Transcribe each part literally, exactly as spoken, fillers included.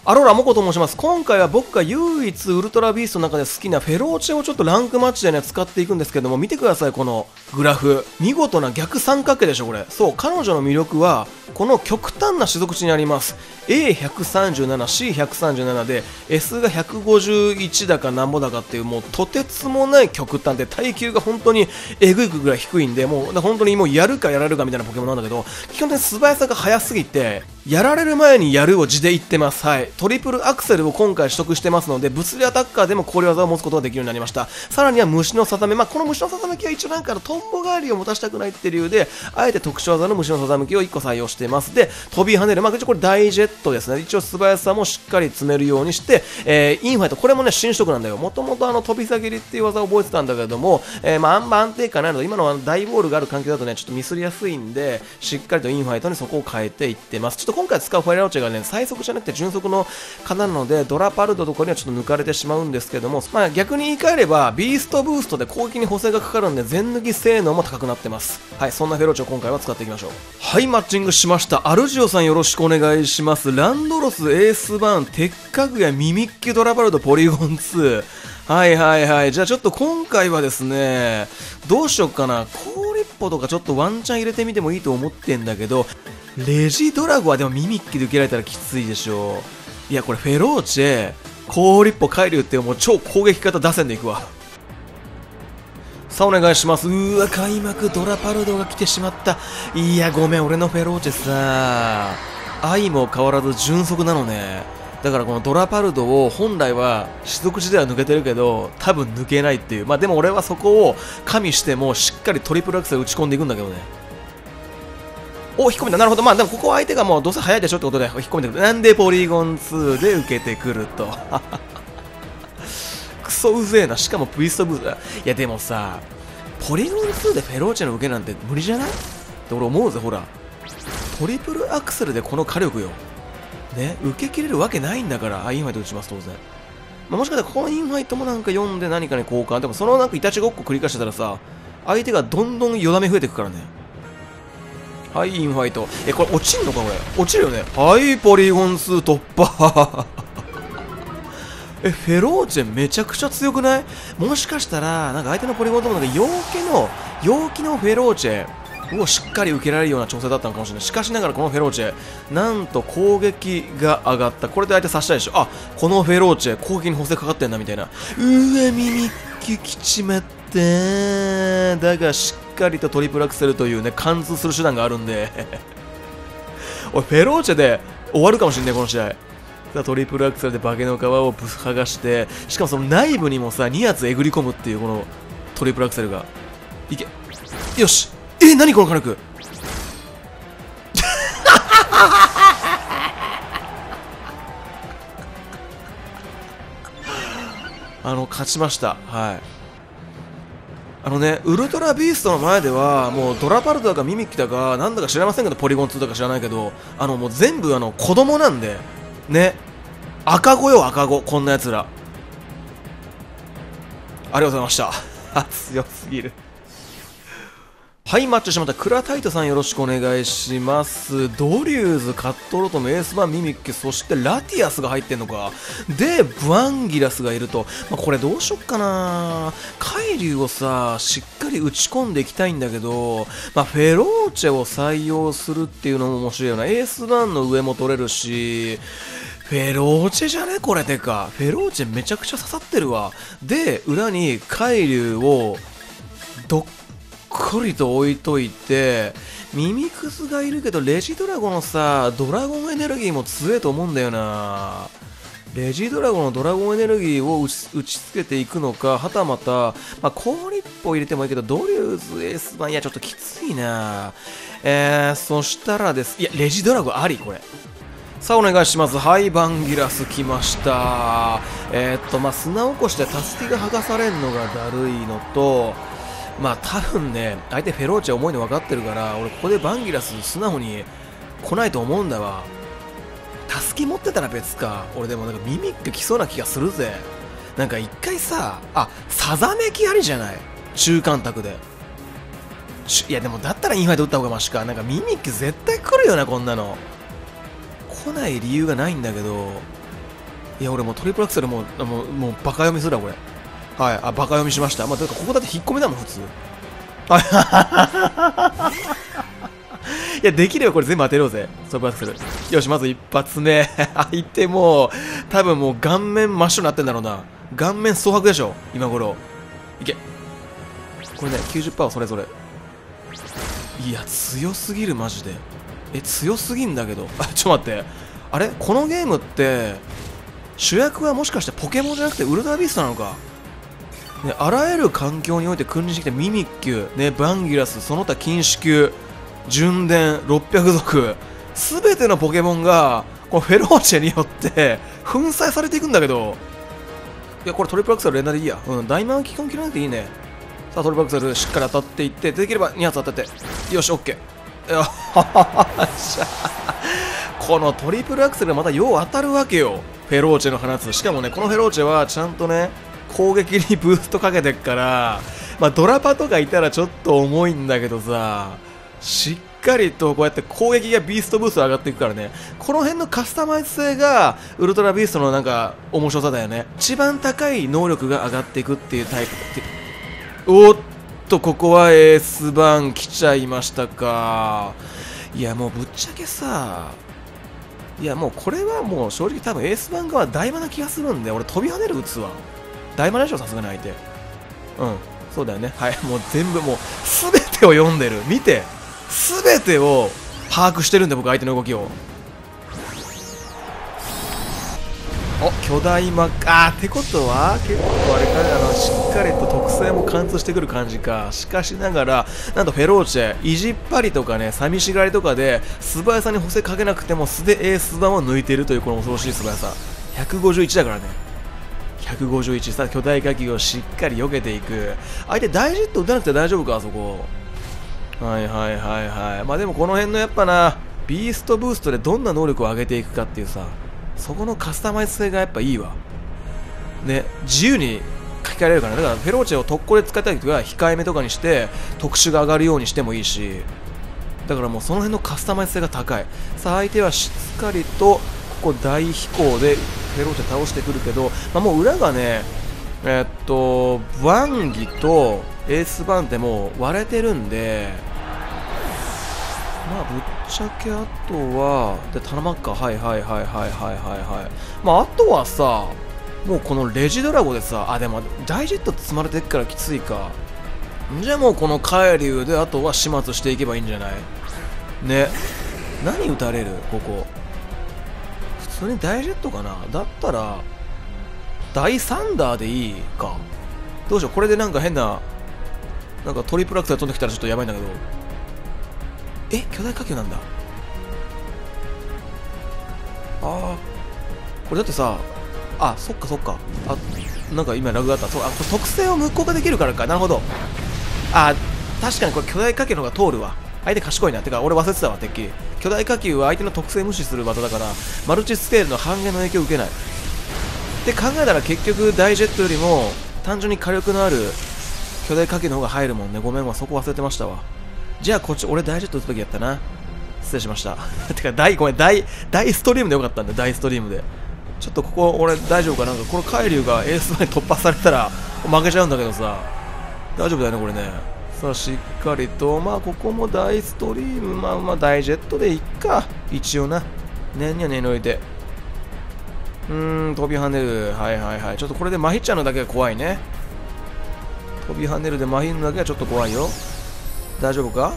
アローラモコと申します。今回は僕が唯一ウルトラビーストの中で好きなフェローチェをちょっとランクマッチでね使っていくんですけども、見てくださいこのグラフ。見事な逆三角形でしょこれ。そう、彼女の魅力はこの極端な種族値にあります。 エーひゃくさんじゅうなな、シーひゃくさんじゅうなな で S がひゃくごじゅういちだかなんぼだかっていう、もうとてつもない極端で耐久が本当にえぐいぐらい低いんで、もう本当にもうやるかやられるかみたいなポケモンなんだけど、基本的に素早さが速すぎてやられる前にやるを地で言ってます。はい、トリプルアクセルを今回取得してますので、物理アタッカーでも氷技を持つことができるようになりました。さらには虫のさざめ、まあ、この虫のさざめきは一応なんかのトンボ返りを持たせたくないっていう理由で、あえて特殊技の虫のさざめきをいっこ採用しています。で、飛び跳ねる、まあ、一応これ大ジェットですね。一応素早さもしっかり詰めるようにして、えー、インファイト、これもね新取得なんだよ。もともとあの飛び下げりっていう技を覚えてたんだけれども、えー、まああんま安定感ないので、今のは大ボールがある環境だとねちょっとミスりやすいんで、しっかりとインファイトにそこを変えていってます。ちょっと今回使うファイラロチェがね最速じゃなくて純速の方なので、ドラパルドとかにはちょっと抜かれてしまうんですけども、まあ、逆に言い換えればビーストブーストで攻撃に補正がかかるんで全抜き性能も高くなってます。はい、そんなフェローチェを今回は使っていきましょう。はい、マッチングしました。アルジオさんよろしくお願いします。ランドロスエースバーン鉄家具やミミッキュドラパルドポリゴンツー。はいはいはい。じゃあちょっと今回はですね、どうしよっかな。コーリッポとかちょっとワンチャン入れてみてもいいと思ってんだけど、レジドラゴはでもミミッキュで受けられたらきついでしょう。いやこれフェローチェ、コーリッポ海流っていうもう超攻撃型打線でいくわ。さあお願いします。うーわ開幕ドラパルドが来てしまった。いやごめん、俺のフェローチェさ愛も変わらず純速なのね。だからこのドラパルドを本来は種族値では抜けてるけど多分抜けないっていう。まあでも俺はそこを加味してもしっかりトリプルアクセル打ち込んでいくんだけどね。お、引っ込めた。なるほど。まあでもここは相手がもうどうせ早いでしょってことで引っ込めてくる。なんでポリゴンツーで受けてくるとクソうぜえな。しかもプイストブースだ。いやでもさ、ポリゴンツーでフェローチェの受けなんて無理じゃないって俺思うぜ。ほらトリプルアクセルでこの火力よね、受け切れるわけないんだから。あ、インファイト打ちます、当然。まあ、もしかしたらこのインファイトもなんか読んで何かに交換。でもそのなんかいたちごっこ繰り返してたらさ、相手がどんどんよだめ増えていくからね。はい、インファイト。え、これ落ちんのかこれ。落ちるよね。はい、ポリゴンツー突破え、フェローチェめちゃくちゃ強くない？もしかしたら、なんか相手のポリゴンともなんか陽気の、陽気のフェローチェをしっかり受けられるような調整だったのかもしれない。しかしながらこのフェローチェ、なんと攻撃が上がった。これで相手刺したでしょ。あ、このフェローチェ、攻撃に補正かかってんなみたいな。うわ、ミミッキュ来ちまった。だがしっかりとトリプルアクセルというね、貫通する手段があるんで。おい、フェローチェで終わるかもしれない、この試合。さあトリプルアクセルで化けの皮をぶっ剥がして、しかもその内部にもさ、に発えぐり込むっていうこのトリプルアクセルが。いけ。よし。え、何この火力あの勝ちました。はい、あのね、ウルトラビーストの前ではもうドラパルドだかミミッキだかなんだか知らませんけど、ポリゴンツーだか知らないけど、あのもう全部あの子供なんでね。赤子よ赤子、こんなやつら。ありがとうございました強すぎる。はい、マッチしまった。クラタイトさんよろしくお願いします。ドリューズ、カットロトム、エースバン、ミミッキュ、そしてラティアスが入ってんのか。で、ブアンギラスがいると。まあ、これどうしよっかな。海流をさ、しっかり打ち込んでいきたいんだけど、まあ、フェローチェを採用するっていうのも面白いよな。エースバンの上も取れるし、フェローチェじゃねこれ。てか、フェローチェめちゃくちゃ刺さってるわ。で、裏に海流をどっこりと置いといて、ミミクスがいるけどレジドラゴのさドラゴンエネルギーも強いと思うんだよな。レジドラゴのドラゴンエネルギーを打ち、打ちつけていくのか、はたまた、まあ、氷っぽ入れてもいいけどドリューズエースバン、いやちょっときついな。えー、そしたらです、いやレジドラゴンありこれ。さあお願いします。はい、バンギラス来ました。えー、っとまあ砂起こしでタスティが剥がされるのがだるいのと、まあ多分ね、相手フェローチェ重いの分かってるから、俺ここでバンギラス素直に来ないと思うんだわ。タスキ持ってたら別か。俺でもなんかミミック来そうな気がするぜ。なんか一回さ、あ、さざめきありじゃない、中間卓で。いやでもだったらインファイト打った方がマシか。なんかミミック絶対来るよなこんなの。来ない理由がないんだけど、 いや俺もうトリプルアクセルもうもうもうバカ読みするわこれ。はい、あバカ読みしました。まあというかここだって引っ込みだもん普通。いやできればこれ全部当てようぜトリプルアクセル。よしまず一発目相手もう多分もう顔面真っ白になってんだろうな。顔面蒼白でしょ今頃。いけこれね きゅうじゅっパーセント はそれぞれ。いや強すぎるマジで。え強すぎんだけど。あちょっと待って、あれこのゲームって主役はもしかしてポケモンじゃなくてウルトラビーストなのか、ね、あらゆる環境において君臨してきたミミッキュ、ね、バンギラス、その他禁止級、純電、ろっぴゃく族、すべてのポケモンがこのフェローチェによって粉砕されていくんだけど、いやこれトリプルアクセル連打でいいや。うん、大満基本切らなくていいね。さあトリプルアクセルしっかり当たっていって、できればに発当たって、よしオッケー。よしこのトリプルアクセルがまたよう当たるわけよフェローチェの放つ。しかもねこのフェローチェはちゃんとね攻撃にブーストかけてっから、まあ、ドラパとかいたらちょっと重いんだけどさ、しっかりとこうやって攻撃がビーストブースト上がっていくからね、この辺のカスタマイズ性がウルトラビーストのなんか面白さだよね。一番高い能力が上がっていくっていうタイプって。おっとここはエース版来ちゃいましたか。いやもうぶっちゃけさ、いやもうこれはもう正直多分エース版側は大魔な気がするんで、俺飛び跳ねる打つわ。大魔でしょさすがに相手。うんそうだよね。はいもう全部もう全てを読んでる。見て全てを把握してるんで僕相手の動きを。お巨大マック、あーってことは結構あれか、あのしっかりと特性も貫通してくる感じか。しかしながらなんとフェローチェ意地っ張りとかね寂しがりとかで素早さに補正かけなくても素でエース版を抜いているというこの恐ろしい素早さ。ひゃくごじゅういちだからね。ひゃくごじゅういち、さあ巨大火球をしっかり避けていく。相手大ジェット打たなくて大丈夫かあそこ。はいはいはいはい。まあでもこの辺のやっぱなビーストブーストでどんな能力を上げていくかっていうさ、そこのカスタマイズ性がやっぱいいわね。自由に書き換えられるからね。だからフェローチェを特攻で使った時は控えめとかにして特殊が上がるようにしてもいいし、だからもうその辺のカスタマイズ性が高い。さあ相手はしっかりとここ大飛行でフェローチェ倒してくるけど、まあ、もう裏がねえー、っとワンギとエースバンってもう割れてるんで、まあぶっちゃけあとはで頼まっか。はいはいはいはいはいはいはい。まああとはさもうこのレジドラゴでさ、あでも大ジェット積まれてっからきついか。じゃあもうこの海流であとは始末していけばいいんじゃないね。何打たれるここ。普通に大ジェットかな。だったら大サンダーでいいか。どうしようこれでなんか変ななんかトリプルアクセル飛んできたらちょっとやばいんだけど。え巨大火球なんだ。ああこれだってさ、あそっかそっか、あなんか今ラグがあった。そうあこれ特性を無効化できるからか。なるほど。あ確かにこれ巨大火球の方が通るわ。相手賢いな。てか俺忘れてたわてっきり。巨大火球は相手の特性無視する技だからマルチスケールの半減の影響を受けないって考えたら結局大ジェットよりも単純に火力のある巨大火球の方が入るもんね。ごめんわそこ忘れてましたわ。じゃあこっち俺大ジェット打つべきやったな。失礼しましたてか大ごめん大大ストリームでよかったんで。大ストリームでちょっとここ俺大丈夫かなんかこの海流がエース前に突破されたら負けちゃうんだけどさ、大丈夫だよねこれね。さあしっかりとまあここも大ストリーム、まあまあ大ジェットでいっか一応な。念には念においてうーん飛び跳ねる。はいはいはい。ちょっとこれでマヒちゃんのだけが怖いね。飛び跳ねるでマヒるのだけはちょっと怖いよ。大丈夫か。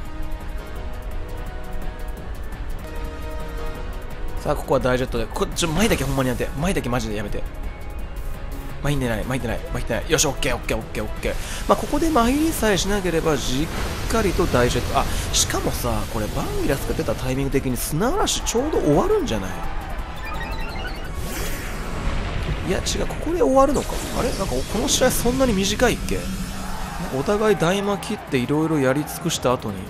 さあここは大ジェットでこちょ前だけほんまにやめて。前だけマジでやめて。前に出ない前に出ない前に出ない。よしオッケーオッケーオッケーオッケー。まあここで前入りさえしなければじっかりと大ジェット。あしかもさこれバンギラスが出たタイミング的に砂嵐ちょうど終わるんじゃない。いや違うここで終わるのか。あれなんかこの試合そんなに短いっけ。お互い大魔切っていろいろやり尽くした後に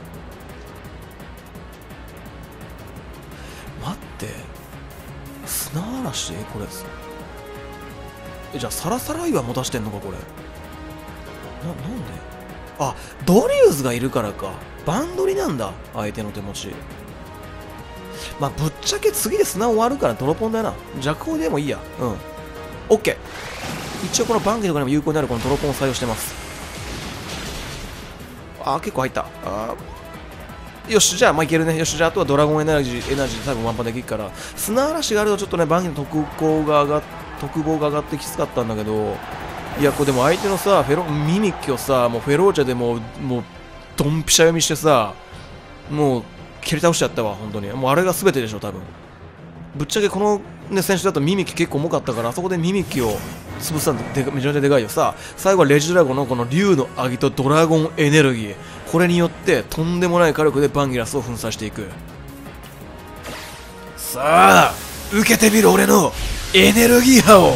待って砂嵐これえじゃあサラサラ岩持たしてんのかこれ。ななんであドリューズがいるからか。バンドリなんだ相手の手持ち。 まあぶっちゃけ次で砂終わるからドロポンだよな。弱砲でもいいや。うん。オッケー。一応このバンゲとかにも有効になるこのドロポンを採用してます。あー結構入った。あよし、じゃあまあいけるね。よし、じゃああとはドラゴンエナジー、エナジーで多分ワンパンできるから。砂嵐があるとちょっとね、バンゲの特攻が上がっ、特防が上がってきつかったんだけど、いや、これでも相手のさ、フェロ、ミミッキをさ、もうフェローチェでもう、もう、ドンピシャ読みしてさ、もう、蹴り倒しちゃったわ、本当に。もうあれが全てでしょ、多分。ぶっちゃけこの、ね、選手だとミミッキ結構重かったから、あそこでミミッキを潰したのでめちゃめちゃでかいよ。さあ、最後はレジドラゴンのこの竜のアギとドラゴンエネルギー。これによって、とんでもない火力でバンギラスを粉砕していく。さあ、受けてみる俺のエネルギー波を。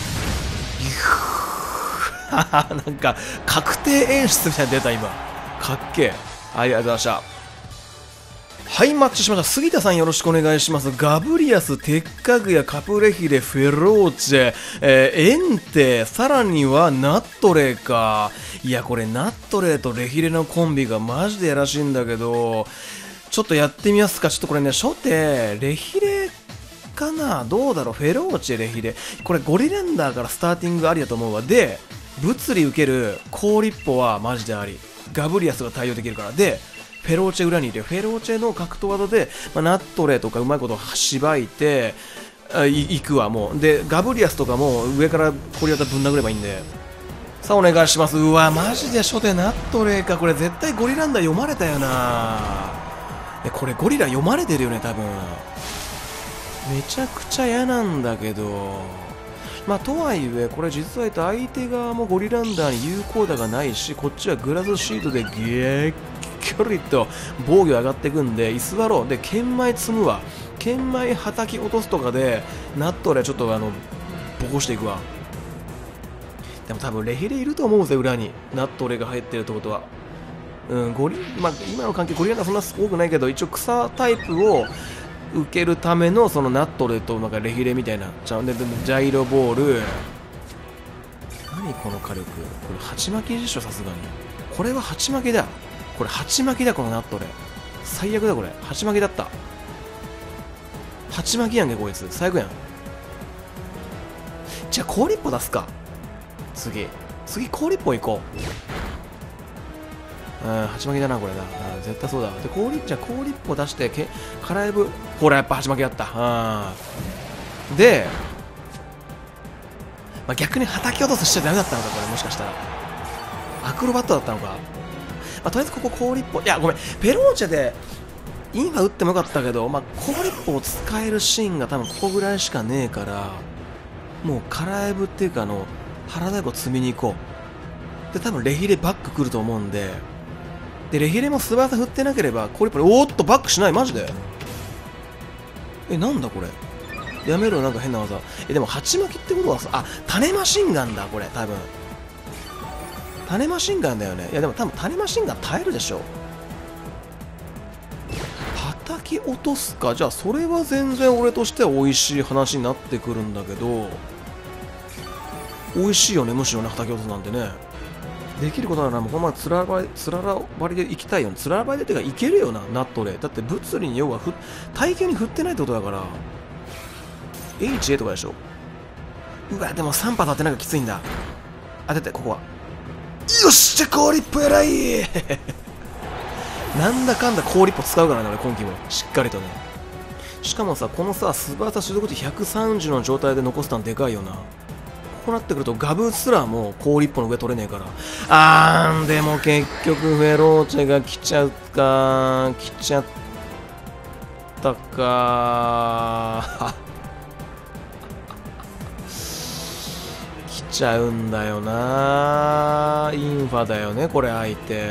なんか、確定演出みたいなの出た今。かっけえ。はい、ありがとうございました。はい、マッチしました。杉田さんよろしくお願いします。ガブリアス、テッカグヤ、カプレヒレ、フェローチェ、えー、エンテ、さらにはナットレーか。いや、これナットレーとレヒレのコンビがマジでやらしいんだけど、ちょっとやってみますか。ちょっとこれね、初手、レヒレかな、どうだろう、フェローチェ、レヒレ。これゴリランダーからスターティングありだと思うわ。で、物理受ける高立歩はマジであり。ガブリアスが対応できるから。で、フェローチェ裏にいて、フェローチェの格闘技で、まあ、ナットレとかうまいことしばいて、あい行くわ、もう。で、ガブリアスとかも上からコリアタぶん殴ればいいんで。さあ、お願いします。うわ、マジで初手ナットレか。これ絶対ゴリランダ読まれたよな。え、これゴリラ読まれてるよね、多分。めちゃくちゃ嫌なんだけど。まあ、とはいえ、これ実は言うと相手側もゴリランダーに有効打がないし、こっちはグラスシートでギャッ距離と防御上がっていくんで、居座ろう。で、剣舞積むわ。剣舞はたき落とすとかで、ナットレちょっとあの、ボコしていくわ。でも多分レヒレいると思うぜ、裏に。ナットレが入ってるってことは。うん、ゴリ、まあ、今の関係ゴリランダーそんな多くないけど、一応草タイプを受けるためのそのナットレとなんかレヒレみたいな。ジャイロボール。何この火力。これ、鉢巻きでしょ、さすがに。これは鉢巻きだ。これ、鉢巻きだ、このナットレ。最悪だ、これ。鉢巻きだった。鉢巻きやんけ、こいつ。最悪やん。じゃあ、高立歩出すか。次。次、高立歩行こう。うん、鉢巻きだな、これな。うん、絶対そうだ。で、高立、じゃあ、高立歩出して、け、カラエブ。ほら、やっぱ鉢巻きだった。うん。で、まあ、逆に叩き落とすしちゃダメだったのか、これ、もしかしたら。アクロバットだったのか。まあ、とりあえずここ高立歩、いやごめん、ペローチェでインファ打ってもよかったけど、まあ、高立歩を使えるシーンが多分ここぐらいしかねえから、もうカラエブっていうかあの腹太鼓積みに行こう。で多分レヒレバック来ると思うんで、でレヒレも素早さ振ってなければ高立歩で、おーっとバックしない、マジで。え、なんだこれ、やめろ、なんか変な技。え、でも鉢巻きってことはさ、あ、種マシンガンだこれ、多分種マシンガンだよね。いやでも多分種マシンガン耐えるでしょ。叩き落とすか。じゃあそれは全然俺としては美味しい話になってくるんだけど、美味しいよね、むしろね、叩き落とすなんてね。できることならもうこのままつらばり、つららばりで行きたいよね。つららばりでってかいけるよな、ナットレ。だって物理に要はふ体型に振ってないってことだから。エイチエー とかでしょ。うわ、でもさん波当てなんかきついんだ。当てて、ここは。よっしゃ、高立歩偉いなんだかんだ高立歩使うからね、俺今季も。しっかりとね。しかもさ、このさ、素早さ所属値ひゃくさんじゅうの状態で残すたんでかいよな。こうなってくるとガブすらも高立歩の上取れねえから。あーん、でも結局フェローチェが来ちゃうか来ちゃったか来ちゃうんだよな。インファだよね、これ相手。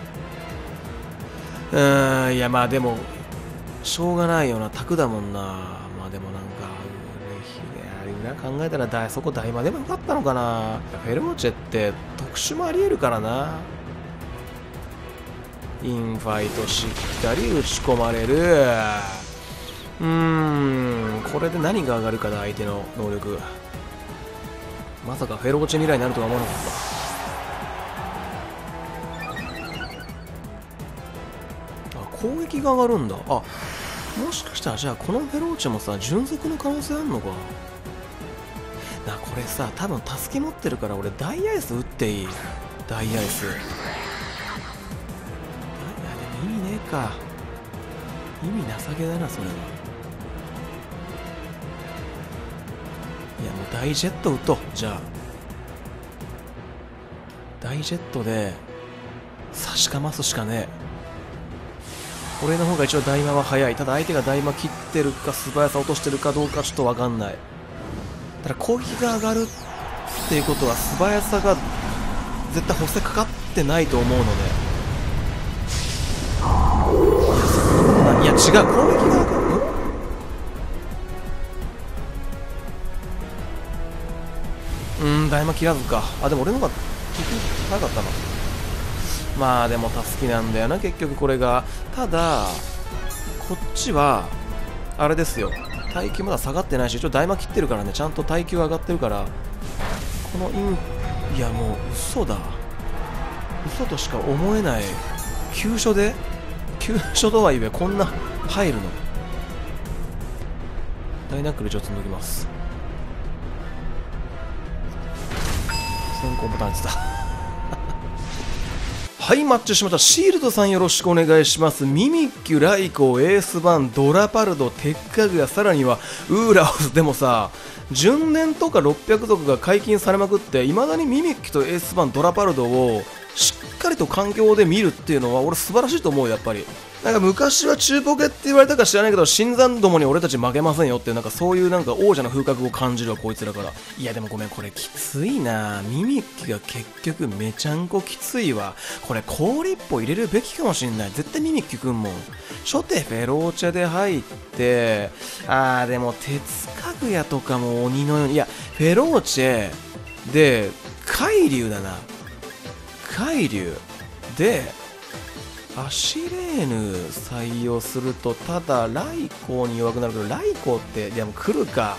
うーん、いやまあでも、しょうがないよな、卓だもんな。まあでもなんか、裏考えたらだそこ大魔でもよかったのかな。フェローチェって特殊もありえるからな。インファイトしっかり打ち込まれる。うーん、これで何が上がるかな、相手の能力。まさかフェローチェ未来になるとは思わなかった。あ、攻撃が上がるんだ。あ、 もしかしたらじゃあこのフェローチェもさ純属の可能性あんのかな。これさ多分タスキ持ってるから俺ダイアイス打っていい。ダイアイス、いやでも意味ねえか。意味情けだなそれは。いやもう大ジェット打とう。じゃあ大ジェットで差しかますしかねえ。俺の方が一応大魔は早い。ただ相手が大魔切ってるか素早さ落としてるかどうかちょっと分かんない。ただ攻撃が上がるっていうことは素早さが絶対補正かかってないと思うので、いや違う、攻撃が上がる。うーん大魔切らずか。あでも俺の方が効くなかったな。まあでもタスキなんだよな結局これが。ただこっちはあれですよ、耐久まだ下がってないし一応大魔切ってるからね、ちゃんと耐久上がってるから、このインいやもう嘘だ、嘘としか思えない。急所で急所とはいえこんな入るの。ダイナックルちょっと抜きます。先行ボタンってたはい、マッチしました。シールドさんよろしくお願いします。ミミッキュ、ライコー、エースバン、ドラパルド、テッカグヤ、さらにはウーラオス。でもさ、純連とかろっぴゃく族が解禁されまくって、いまだにミミッキュとエースバン、ドラパルドをしっかりと環境で見るっていうのは俺素晴らしいと思うよ、やっぱり。なんか昔は中ポケって言われたか知らないけど、新参どもに俺たち負けませんよっていう、なんかそういうなんか王者の風格を感じるわ、こいつらから。いやでもごめん、これきついな。ミミッキが結局めちゃんこきついわ。これ氷一歩入れるべきかもしんない。絶対ミミッキくんもん。初手フェローチェで入って、あーでも鉄かぐやとかも鬼のように、いや、フェローチェで、海竜だな。海竜で、アシレーヌ採用すると、ただライコーに弱くなるけど、ライコーってでも来るか。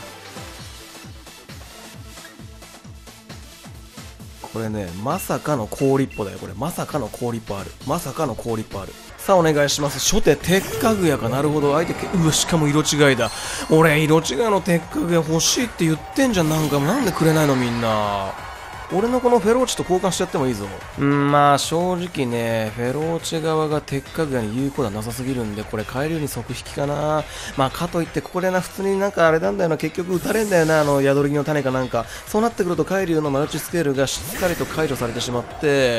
これね、まさかの氷っぽだよ。これまさかの氷っぽある。まさかの氷っぽある。さあお願いします。初手鉄かぐやか。なるほど、相手うわ、しかも色違いだ。俺色違いの鉄かぐや欲しいって言ってんじゃん。なんかなんでくれないのみんな。俺のこのフェローチと交換しちゃってもいいぞ。うん、まあ正直ね、フェローチ側が鉄かぐやに言うことはなさすぎるんで、これ海竜に即引きかな。まあかといってここでな、普通になんかあれなんだよな、結局撃たれんだよな、あの宿り木の種かなんか。そうなってくると海竜のマルチスケールがしっかりと解除されてしまって、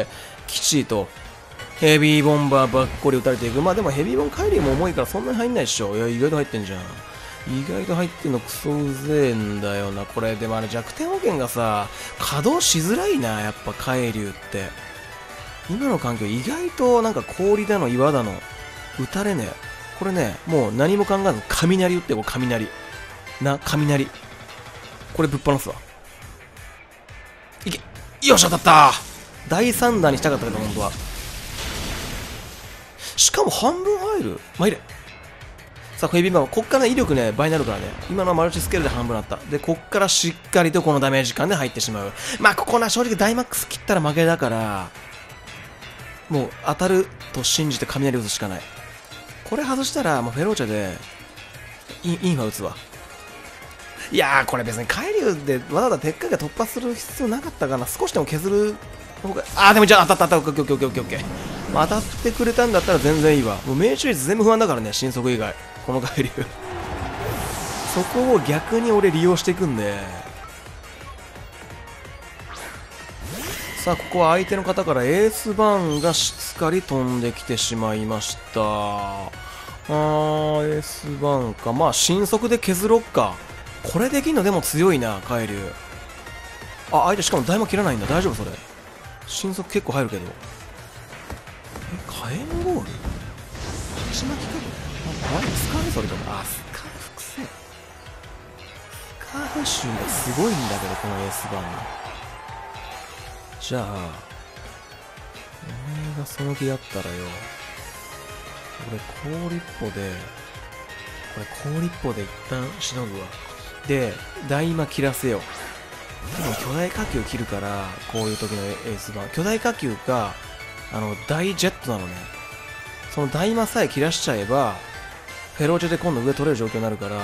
きちいとヘビーボンバーばっこり撃たれていく。まあでもヘビーボン海竜も重いからそんなに入んないでしょ。いや意外と入ってんじゃん。意外と入ってんのクソうぜえんだよなこれ。でもあれ弱点保険がさ稼働しづらいな、やっぱ海竜って。今の環境意外となんか氷だの岩だの撃たれねえ。これねもう何も考えず雷撃ってこう。雷な、雷これぶっ放すわ。いけ、よっしゃ当たった。だいさん弾にしたかったけど本当は。しかも半分入る。まあいいれ。さあ、ヘビーバンこっから威力ね、倍になるからね。今のはマルチスケールで半分なった。で、こっからしっかりとこのダメージ感で入ってしまう。まあ、ここな、正直ダイマックス切ったら負けだから、もう当たると信じて雷打つしかない。これ外したら、もうフェローチェで、イン、インファ打つわ。いやー、これ別に海竜でわざわざ鉄火が突破する必要なかったかな。少しでも削る方が、あー、でもじゃあ当たった当たった、オッケーオッケーオッケーオッケー。当たってくれたんだったら全然いいわ。もう命中率全部不安だからね、神速以外。この海竜そこを逆に俺利用していくんで。さあここは相手の方からエースバーンがしっかり飛んできてしまいました。あーエースバーンか。まあ神速で削ろっか。これできんのでも強いな海竜。あ、相手しかも大魔切らないんだ。大丈夫それ。神速結構入るけど。え、火炎ゴール鉢巻きか。あれスカーフそれとも。あ、スカーフくせえ。スカーフ臭がすごいんだけどこのエースバーン。じゃあお前がその気だったらよ、俺氷っぽでこれ氷っぽで一旦しのぐわ。で大魔切らせよう。多分巨大火球切るから、こういう時のエースバーン巨大火球かあの大ジェットなのね。その大魔さえ切らしちゃえばフェローチェで今度上取れる状況になるから、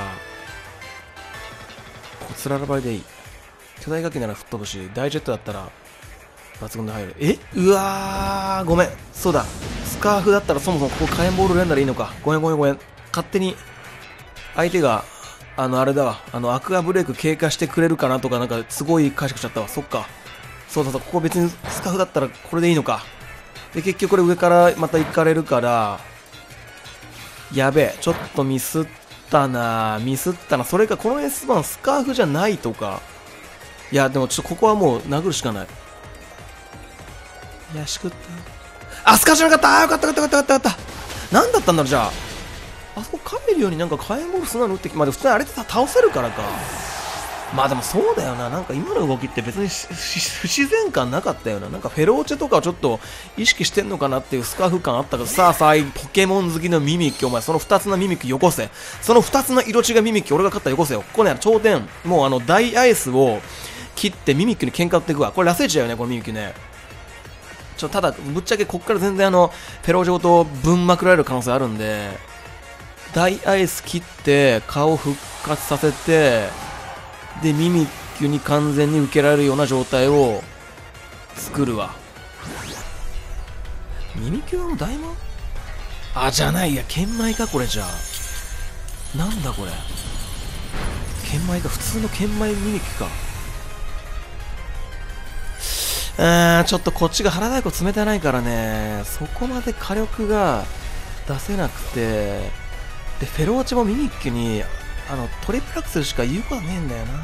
こつららばりでいい。巨大楽器なら吹っ飛ぶし、大ジェットだったら抜群で入る。えうわー、ごめん。そうだ。スカーフだったらそもそもここ火炎ボール連打でいいのか。ごめんごめんごめん。勝手に、相手が、あの、あれだわ。あの、アクアブレイク経過してくれるかなとか、なんか、すごい解釈しちゃったわ。そっか。そうそうそう。ここ別にスカーフだったらこれでいいのか。で、結局これ上からまた行かれるから、やべえ。ちょっとミスったなミスったな。それか、この エスワン スカーフじゃないとか。いや、でもちょっとここはもう殴るしかない。いや、しくった。あ、スカーフじゃなかったあ、よかったよかったよかったよかった。なんだったんだろう、じゃあ。あそこカメリオになんか火炎ボールすなの打ってき、まあ、でも普通にあれで倒せるからか。まあでもそうだよな。なんか今の動きって別に不自然感なかったよな。なんかフェローチェとかをちょっと意識してんのかなっていうスカーフ感あったけど、さあさあ、ポケモン好きのミミッキ、お前その二つのミミッキよこせ。その二つの色違いミミッキ俺が勝ったらよこせよ。ここね、頂点、もうあの大アイスを切ってミミッキに喧嘩売っていくわ。これラスイチだよね、このミミッキね。ちょ、ただ、ぶっちゃけこっから全然あの、フェローチェごとぶんまくられる可能性あるんで、大アイス切って、顔復活させて、で、ミミッキュに完全に受けられるような状態を作るわ。ミミキュアの大魔あ、じゃない。や、剣舞か、これじゃあ。なんだこれ。剣舞か、普通の剣舞ミミキか。うーん、ちょっとこっちが腹太鼓冷たないからね、そこまで火力が出せなくて、で、フェローチェもミミッキュに、あの、トリプルアクセルしか言うことはねえんだよな。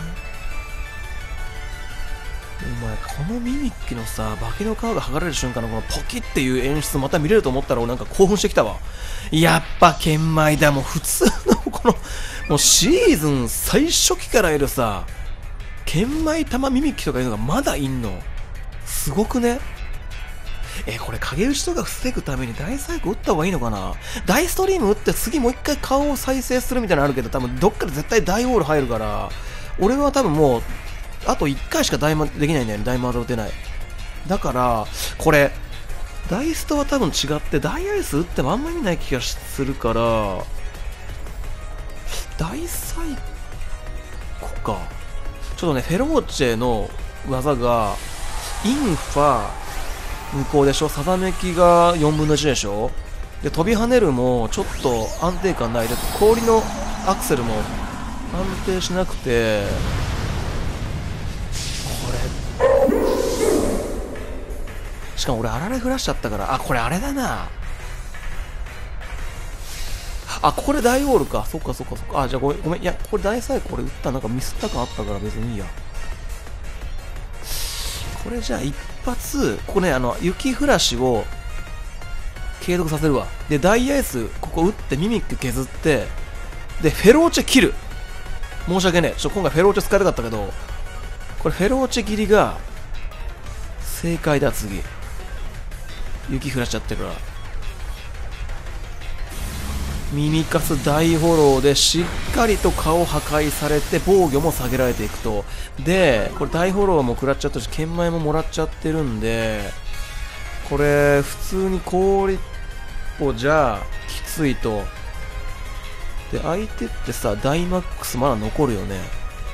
お前、このミミッキュのさ、化けの皮が剥がれる瞬間のこのポキっていう演出また見れると思ったら俺なんか興奮してきたわ。やっぱ剣舞だ。もう普通のこの、もうシーズン最初期からいるさ、剣舞玉ミミッキュとかいうのがまだいんの。すごくね。え、これ影打ちとか防ぐために大サイク打った方がいいのかな。大ストリーム打って次もう一回顔を再生するみたいなのあるけど、多分どっかで絶対大ウォール入るから、俺は多分もうあといっかいしか大魔できないんだよね。大魔で打てない。だからこれダイストは多分違って大アイス打ってもあんまり見ない気がするから、大サイコか。ちょっとね、フェローチェの技がインファ向こうでしょ。さざめきがよんぶんのいちでしょ。で飛び跳ねるもちょっと安定感ないで、氷のアクセルも安定しなくて、これしかも俺あられ降らしちゃったから、あ、これあれだなあ、これ大オールか。そっかそっかそっか。あ、じゃあごめんごめん。いや、これ大サイコれ打ったなんかミスった感あったから別にいいや。これじゃあ一発、ここね、あの、雪降らしを継続させるわ。で、大アイス、ここ打ってミミック削って、で、フェローチェ切る。申し訳ねえ。ちょ、今回フェローチェ使いたかったけど、これフェローチェ切りが、正解だ、次。雪降らしちゃってるから。ミミカス大フォローでしっかりと顔破壊されて防御も下げられていくと。でこれ大フォローも食らっちゃったし剣舞ももらっちゃってるんで、これ普通に氷っぽじゃきついと。で相手ってさダイマックスまだ残るよね。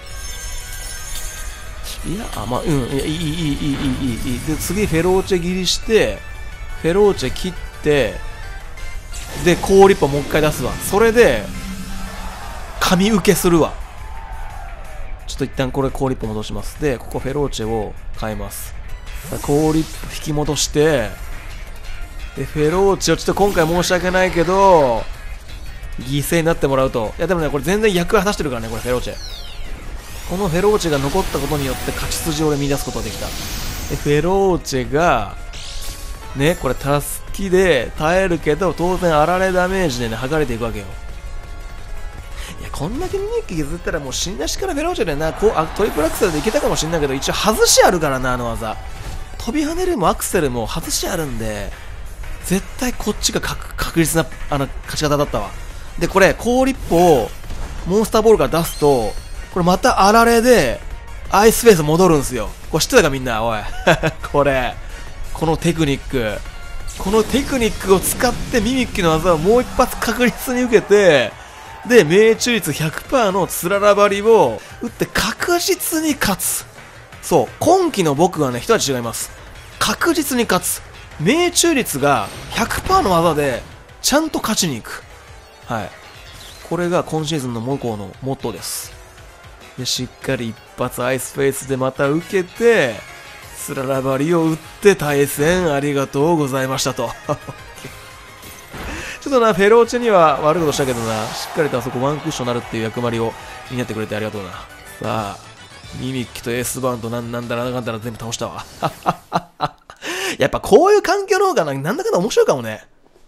いやあまあうんいやいいいいいいいいいいいで次フェローチェ切りしてフェローチェ切ってで氷っぽもう一回出すわ。それで神受けするわ。ちょっと一旦これ氷っぽ戻します。でここフェローチェを変えます。氷っぽ引き戻してでフェローチェをちょっと今回申し訳ないけど犠牲になってもらうと。いやでもねこれ全然役果たしてるからねこれフェローチェ。このフェローチェが残ったことによって勝ち筋を俺見出すことができた。でフェローチェがねこれタスキで耐えるけど当然あられダメージでね剥がれていくわけよ。いやこんだけミニッキ削ったらもう死んだしからフェローチェでなこうあトリプルアクセルでいけたかもしんないけど、一応外しあるからなあの技。飛び跳ねるもアクセルも外しあるんで絶対こっちが確確実なあの勝ち方だったわ。でこれ氷っぽをモンスターボールから出すとこれまたあられでアイスフェイス戻るんすよ。これ知ってたかみんな。おいこれこのテクニックこのテクニックを使ってミミッキュの技をもう一発確実に受けてで、命中率 ひゃくパーセント のつららばりを打って確実に勝つ。そう、今季の僕はね、一味違います。確実に勝つ。命中率が ひゃくパーセント の技で、ちゃんと勝ちに行く。はい。これが今シーズンの母校のモットーです。で、しっかり一発アイスフェイスでまた受けて、つららばりを打って対戦ありがとうございましたと。ちょっとな、フェローチェには悪いことしたけどな、しっかりとあそこワンクッションになるっていう役割を担ってくれてありがとうな。さあ、ミミッキとエースバウンドなんなんだらなんだら全部倒したわ。やっぱこういう環境の方がなんだかんだ面白いかもね。